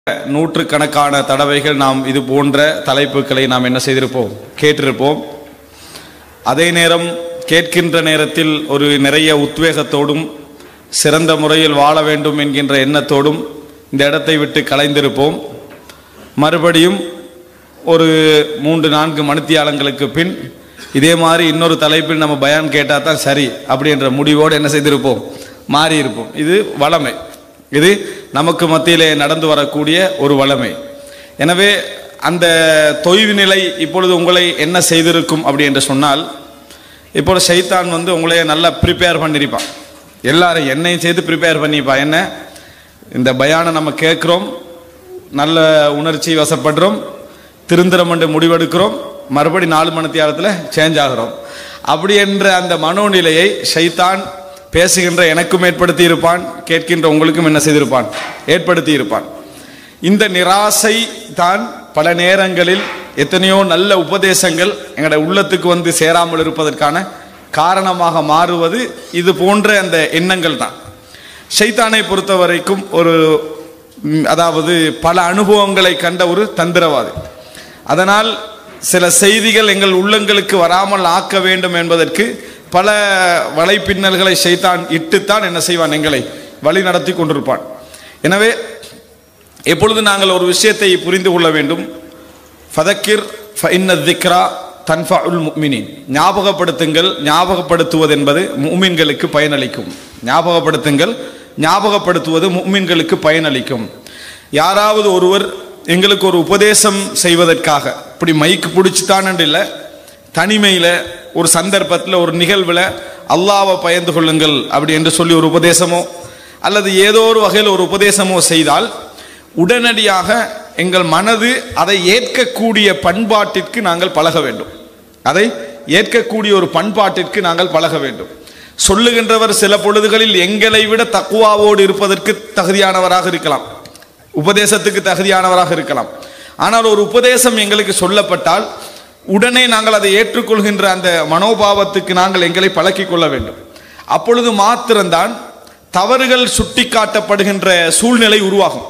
நூற்றுக்கணக்கான தடவைகள் நாம் இது போன்ற தலைப்புகளை நாம் என்ன செய்திருப்போம், கேட்டிருப்போம். அதே நேரம் கேட்கின்ற நேரத்தில் ஒரு நிறைய உத்வேகத்தோடும் சிறந்த முறையில் வாழ வேண்டும் என்கின்ற எண்ணத்தோடும் இந்த இடத்தை விட்டு கலைந்திருப்போம். மறுபடியும் ஒரு 3-4 மணித்தியாலங்களுக்கு பின் இதே மாதிரி இன்னொரு தலைப்பில் நம்ம பயான் கேட்டால் தான் சரி அப்படின்ற முடிவோடு என்ன செய்திருப்போம், மாறியிருப்போம். இது வளமை, இது நமக்கு மத்தியிலே நடந்து வரக்கூடிய ஒரு வளமை. எனவே அந்த தொய்வு நிலை இப்பொழுது உங்களை என்ன செய்திருக்கும் அப்படி என்று சொன்னால், இப்பொழுது ஷைத்தான் உங்களை நல்லா ப்ரிப்பேர் பண்ணியிருப்பான். எல்லாரும் என்னையும் செய்து ப்ரிப்பேர் பண்ணிப்பான். என்ன, இந்த பயானை நம்ம கேட்குறோம், நல்ல உணர்ச்சி வசப்படுறோம், திருந்திரம் என்று முடிவெடுக்கிறோம், மறுபடி 4 மணித்தியாலத்தில் சேஞ்ச் ஆகிறோம். அப்படி என்ற அந்த மனோநிலையை ஷைத்தான் பேசுகின்ற எனக்கும் ஏற்படுத்தி இருப்பான், கேட்கின்ற உங்களுக்கும் என்ன செய்திருப்பான், ஏற்படுத்தி இருப்பான். இந்த நிராசை தான் பல நேரங்களில் எத்தனையோ நல்ல உபதேசங்கள் எங்களுடைய உள்ளத்துக்கு சேராமல் இருப்பதற்கான காரணமாக மாறுவது இது போன்ற அந்த எண்ணங்கள் தான். ஷைத்தானை பொறுத்த வரைக்கும் அதாவது பல அனுபவங்களை கண்ட ஒரு தந்திரவாதி. அதனால் சில செய்திகள் எங்கள் உள்ளங்களுக்கு வராமல் ஆக்க வேண்டும் என்பதற்கு பல வலைப்பின்னல்களை ஷைத்தான் இட்டுத்தான் என்ன செய்வான், எங்களை வழி நடத்தி கொண்டிருப்பான். எனவே எப்பொழுது நாங்கள் ஒரு விஷயத்தை புரிந்து கொள்ள வேண்டும், ஃபதக்கிர் ஃபஇன்ன திக்ரா தன்ஃபஉல் முஃமினீன், ஞாபகப்படுத்துங்கள், ஞாபகப்படுத்துவது என்பது முஃமின்களுக்கு பயனளிக்கும். ஞாபகப்படுத்துங்கள், ஞாபகப்படுத்துவது முஃமின்களுக்கு பயனளிக்கும். யாராவது ஒருவர் எங்களுக்கு ஒரு உபதேசம் செய்வதற்காக, இப்படி மைக்கு பிடிச்சித்தான் இல்லை, தனிமையில் ஒரு சந்தர்ப்பத்தில் ஒரு நிகழ்வில் அல்லாஹ்வை பயந்து கொள்ளுங்கள் அப்படி என்று சொல்லி ஒரு உபதேசமோ அல்லது ஏதோ ஒரு வகையில் ஒரு உபதேசமோ செய்தால் உடனடியாக எங்கள் மனது அதை ஏற்கக்கூடிய பண்பாட்டிற்கு நாங்கள் பழக வேண்டும். அதை ஏற்கக்கூடிய ஒரு பண்பாட்டிற்கு நாங்கள் பழக வேண்டும். சொல்லுகின்றவர் சில பொழுதுகளில் எங்களை விட தக்குவாவோடு இருப்பதற்கு தகுதியானவராக இருக்கலாம், உபதேசத்துக்கு தகுதியானவராக இருக்கலாம். ஆனால் ஒரு உபதேசம் எங்களுக்கு சொல்லப்பட்டால் உடனே நாங்கள் அதை ஏற்றுக்கொள்கின்ற அந்த மனோபாவத்துக்கு நாங்கள் எங்களை பழக்கிக் கொள்ள வேண்டும். அப்பொழுது மாத்திரம்தான் தவறுகள் சுட்டி காட்டப்படுகின்ற சூழ்நிலை உருவாகும்.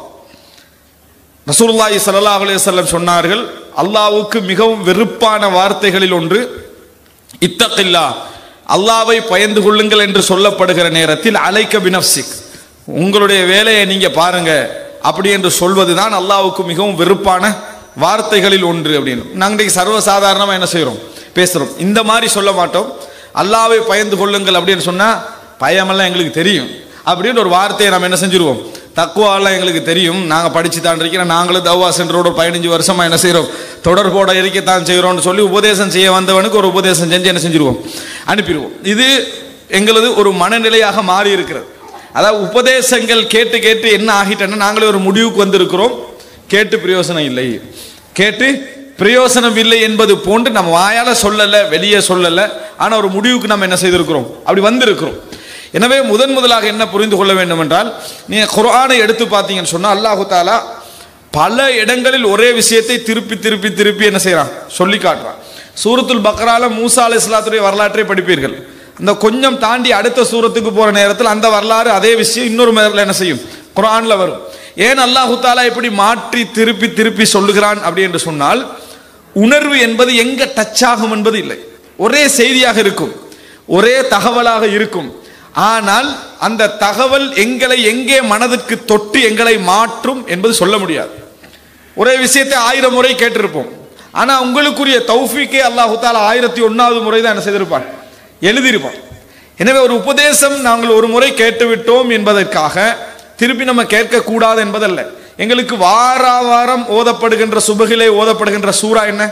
ரசூலுல்லாஹி ஸல்லல்லாஹு அலைஹி வஸல்லம் சொன்னார்கள், அல்லாஹ்வுக்கு மிகவும் வெறுப்பான வார்த்தைகளில் ஒன்று இத்தகில்லா, அல்லாஹ்வை பயந்து கொள்ளுங்கள் என்று சொல்லப்படுகிற நேரத்தில் அலைக்க பினஃப்சிக், உங்களுடைய வேலையை நீங்க பாருங்க அப்படி என்று சொல்வதுதான் அல்லாஹ்வுக்கு மிகவும் வெறுப்பான வார்த்தைகளில் ஒன்று அப்படின்னு. நாங்கள் சர்வசாதாரணமாக என்ன செய்கிறோம், பேசுகிறோம். இந்த மாதிரி சொல்ல மாட்டோம். அல்லாஹ்வை பயந்து கொள்ளுங்கள் அப்படின்னு சொன்னால் பயமெல்லாம் எங்களுக்கு தெரியும் அப்படின்னு ஒரு வார்த்தையை நம்ம என்ன செஞ்சுருவோம், தக்குவாலாம் எங்களுக்கு தெரியும், நாங்கள் படித்து தான் இருக்கிறோம், நாங்களும் தவ்வா சென்டரோட 15 வருஷமாக என்ன செய்கிறோம், தொடர்போட இருக்கத்தான் செய்கிறோம்னு சொல்லி உபதேசம் செய்ய வந்தவனுக்கு ஒரு உபதேசம் செஞ்சு என்ன செஞ்சுருவோம், அனுப்பிடுவோம். இது எங்களது ஒரு மனநிலையாக மாறி இருக்கிறது. அதாவது உபதேசங்கள் கேட்டு கேட்டு என்ன ஆகிட்டேன்னா, நாங்களே ஒரு முடிவுக்கு வந்திருக்கிறோம், கேட்டு பிரயோசனம் இல்லை, கேட்டு பிரயோசனம் இல்லை என்பது போன்று நம்ம வாயால சொல்லலை, வெளியே சொல்லலை, ஆனால் ஒரு முடிவுக்கு நம்ம என்ன செய்திருக்கிறோம், அப்படி வந்திருக்கிறோம். எனவே முதலாக என்ன புரிந்து கொள்ள வேண்டும் என்றால், நீங்கள் குர்ஆனை எடுத்து பார்த்தீங்கன்னு சொன்னால் அல்லாஹு தாலா பல இடங்களில் ஒரே விஷயத்தை திருப்பி திருப்பி திருப்பி என்ன செய்யறான், சொல்லி காட்டுறான். சூரத்துல் பக்ரால மூசா அலைஹிஸ்ஸலாத்துடைய வரலாற்றை படிப்பீர்கள். அந்த கொஞ்சம் தாண்டி அடுத்த சூரத்துக்கு போற நேரத்தில் அந்த வரலாறு அதே விஷயம் இன்னொரு மேல என்ன செய்யும், குர்ஆன்ல வரும். ஏன் அல்லாஹு தாலா இப்படி மாற்றி திருப்பி திருப்பி சொல்லுகிறான் அப்படி என்று சொன்னால், உணர்வு என்பது எங்க டச் ஆகும் என்பது இல்லை, ஒரே செய்தியாக இருக்கும், ஒரே தகவலாக இருக்கும். ஆனால் அந்த தகவல் எங்களை எங்கே மனதுக்கு தொட்டு எங்களை மாற்றும் என்பது சொல்ல முடியாது. ஒரே விஷயத்தை 1000 முறை கேட்டிருப்போம், ஆனா உங்களுக்குரிய தௌஃபீக்கே அல்லாஹு தாலா 1001வது முறை தான் என்ன செய்திருப்பான், எழுதியிருப்பான். எனவே ஒரு உபதேசம் நாங்கள் ஒரு முறை கேட்டுவிட்டோம் என்பதற்காக திருப்பி நம்ம கேட்கக்கூடாது என்பதல்ல. எங்களுக்கு வாரம் ஓதப்படுகின்ற சுபகிலே ஓதப்படுகின்ற சூரா என்ன,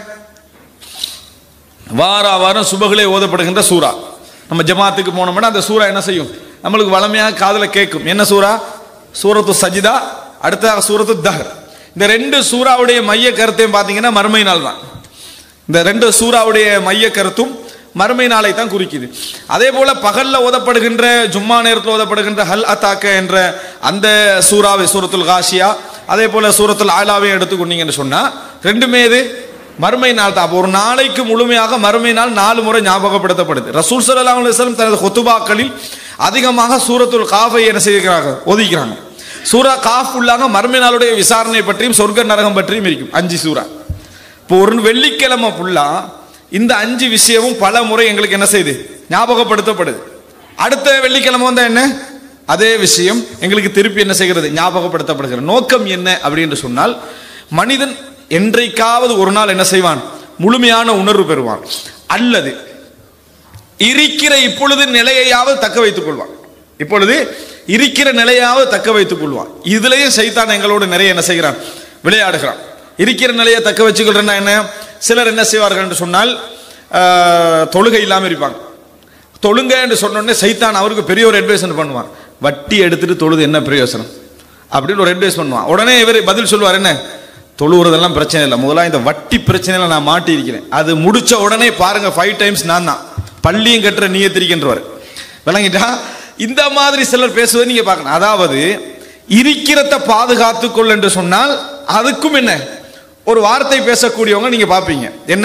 வாரம் சுபகிலே ஓதப்படுகின்ற சூரா. நம்ம ஜமாத்துக்கு போனோம்னா அந்த சூரா என்ன செய்யும், நம்மளுக்கு வளமையாக காதுல கேட்கும். என்ன சூரா, சூரத்து சஜிதா, அடுத்த சூரத்து தஹர். இந்த 2 சூறாவுடைய மைய கருத்தையும் பார்த்தீங்கன்னா மறுமை நாள் தான். இந்த 2 சூறாவுடைய மைய கருத்தும் மறுமை நாளை தான் குறிக்குது. அதே போல பகல்ல ஓதப்படுகின்ற ஜும்மா நேரத்தில் ஓதப்படுகின்ற ஹல் அத்தாக்க என்ற அந்த சூறாவை, சூரத்துல் காஷியா, அதே போல சூரத்துல் ஆலாவை எடுத்துக்கொண்டீங்கன்னு சொன்னா ரெண்டுமே இது மறுமை நாள் தான். ஒரு நாளைக்கு முழுமையாக மறுமை நாள் 4 முறை ஞாபகப்படுத்தப்படுது. ரசூல் ஸல்லல்லாஹு அலைஹி வஸல்லம் தனது குத்துபாக்களில் அதிகமாக சூரத்துல் காஃபை என்ன செய்கிறாங்க, ஓதிக்கிறாங்க. சூரா காஃப் உள்ளாங்க மறுமை நாளுடைய விசாரணை பற்றியும் சொர்க்க நரகம் பற்றியும் இருக்கும் 5 சூரா. இப்போ ஒரு வெள்ளிக்கிழமை ஃபுல்லா இந்த 5 விஷயமும் பல முறை எங்களுக்கு என்ன செய்யுது, ஞாபகப்படுத்தப்படுது. அடுத்த வெள்ளிக்கிழமை வந்தா என்ன, அதே விஷயம் எங்களுக்கு திருப்பி என்ன செய்கிறது, ஞாபகப்படுத்தப்படுகிறது. நோக்கம் என்ன அப்படின்னு சொன்னால், மனிதன் என்றைக்காவது ஒரு நாள் என்ன செய்வான், முழுமையான உணர்வு பெறுவான், அல்லது இருக்கிற இப்பொழுது நிலையாவது தக்க வைத்துக் கொள்வான். இப்பொழுது இருக்கிற நிலையாவது தக்க வைத்துக் கொள்வான். இதுலயும் சைத்தான் எங்களோடு நிறைய என்ன செய்கிறான், விளையாடுகிறான். இருக்கிற நிலையை தக்க வச்சுக்கொள்றேன்னா என்ன, சிலர் என்ன செய்வார்கள் என்று சொன்னால் தொழுகை இல்லாமல் இருப்பாங்க. தொழுங்க என்று சொன்னோடனே சைத்தான் அவருக்கு பெரிய ஒரு அட்வைஸ் பண்ணுவான், வட்டி எடுத்துட்டு தொழுது என்ன பிரயோசனம் அப்படின்னு ஒரு அட்வைஸ் பண்ணுவான். உடனே இவர் பதில் சொல்லுவார், என்ன தொழுவுறதெல்லாம் பிரச்சனை இல்லை, முதல்ல இந்த வட்டி பிரச்சனையில நான் மாட்டி இருக்கிறேன், அது முடிச்ச உடனே பாருங்க 5 டைம்ஸ் நான் தான் பள்ளியும் கட்டுற நீயத்திருக்கின்றவர். விளங்கிட்டா? இந்த மாதிரி சிலர் பேசுவதை நீங்க பார்க்கணும். அதாவது இருக்கிறத பாதுகாத்துக்கொள் என்று சொன்னால் அதுக்கும் என்ன ஒரு வார்த்தை பேசக்கூடியவங்க நீங்க பார்ப்பீங்க. என்ன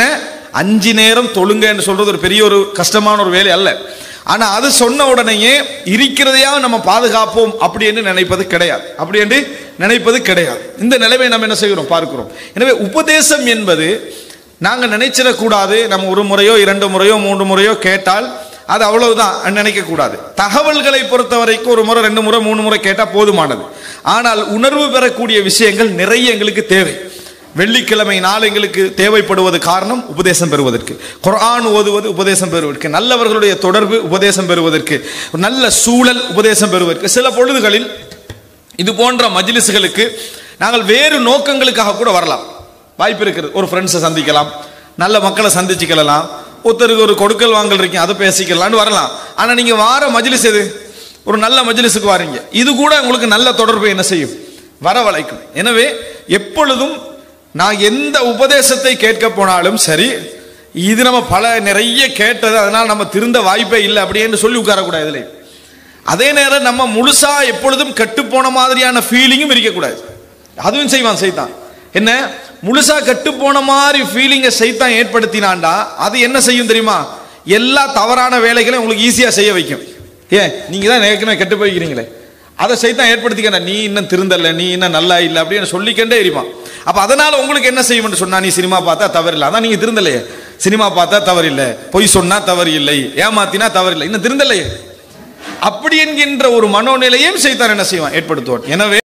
5 நேரம் தொழுங்க என்று சொல்றது ஒரு பெரிய ஒரு கஷ்டமான ஒரு வேலை அல்ல. ஆனா அது சொன்ன உடனேயே இருக்கிறதையாவது நம்ம பாதுகாப்போம் அப்படி என்று நினைப்பது கிடையாது. அப்படி என்று நினைப்பது கிடையாது. இந்த நிலைமை நம்ம என்ன செய்கிறோம் பார்க்கிறோம். எனவே உபதேசம் என்பது நாங்கள் நினைச்சிடக்கூடாது, நம்ம ஒரு முறையோ 2 முறையோ 3 முறையோ கேட்டால் அது அவ்வளவுதான் நினைக்க கூடாது. தகவல்களை பொறுத்த வரைக்கும் ஒரு முறை 2 முறை 3 முறை கேட்டால் போதுமானது. ஆனால் உணர்வு பெறக்கூடிய விஷயங்கள் நிறைய எங்களுக்கு தேவை. வெள்ளிக்கிழமை நாள் எங்களுக்கு தேவைப்படுவது காரணம் உபதேசம் பெறுவதற்கு, குர்ஆன் ஓதுவது உபதேசம் பெறுவதற்கு, நல்லவர்களுடைய தொடர்பு உபதேசம் பெறுவதற்கு, நல்ல சூழல் உபதேசம் பெறுவதற்கு. சில பொழுதுகளில் இது போன்ற மஜ்லிஸ்களுக்கு நாங்கள் வேறு நோக்கங்களுக்காக கூட வரலாம், வாய்ப்பு இருக்கிறது. ஒரு ஃப்ரெண்ட்ஸை சந்திக்கலாம், நல்ல மக்களை சந்திச்சுக்கலாம், ஒருத்தருக்கு ஒரு கொடுக்கல் வாங்கல் இருக்கீங்க அதை பேசிக்கலாம்னு வரலாம். ஆனால் நீங்கள் வார மஜ்லிஸ் எது, ஒரு நல்ல மஜ்லிஸுக்கு வாரீங்க, இது கூட உங்களுக்கு நல்ல தொடர்பு என்ன செய்யும், வரவழைக்கும். எனவே எப்பொழுதும் நான் எந்த உபதேசத்தை கேட்க போனாலும் சரி, இது நம்ம நிறைய கேட்டது அதனால் நம்ம திருந்த வாய்ப்பே இல்லை அப்படின்னு சொல்லி உட்காரக்கூடாது. இதுல அதே நேரம் நம்ம முழுசா எப்பொழுதும் கட்டுப்போன மாதிரியான ஃபீலிங்கும் இருக்கக்கூடாது. அதுவும் செய்வான் சைத்தான். என்ன முழுசா கட்டுப்போன மாதிரி ஃபீலிங்கை சைத்தான் ஏற்படுத்தினான்டா அது என்ன செய்யும் தெரியுமா, எல்லா தவறான வேலைகளையும் உங்களுக்கு ஈஸியா செய்ய வைக்கும். ஏன் நீங்க தான் ஏற்கனவே கெட்டு போய்க்கிறீங்களே, அதை சைத்தான் ஏற்படுத்திக்க, நீ இன்னும் திருந்தல, நீ இன்னும் நல்லா இல்லை அப்படின்னு சொல்லிக்கண்டே இருப்பான். அப்ப அதனால உங்களுக்கு என்ன செய்யும் சொன்னா, நீ சினிமா பார்த்தா தவறில்லை, அதான் நீங்க திருந்தலையே, சினிமா பார்த்தா தவறில்லை, பொய் சொன்னா தவறு இல்லை, ஏமாத்தினா தவறில்லை, இன்னும் திருந்தலையே, அப்படி என்கின்ற ஒரு மனோநிலையும் சைத்தான் என்ன செய்வான், ஏற்படுத்துவான். எனவே